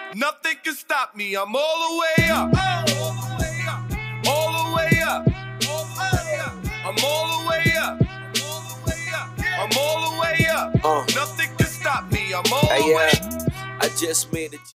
Nothing can stop me. I'm all the way up. All the way up. All the way up. I'm all the way up. I'm all the way up. Nothing can stop me. I'm all the way up. I just made it.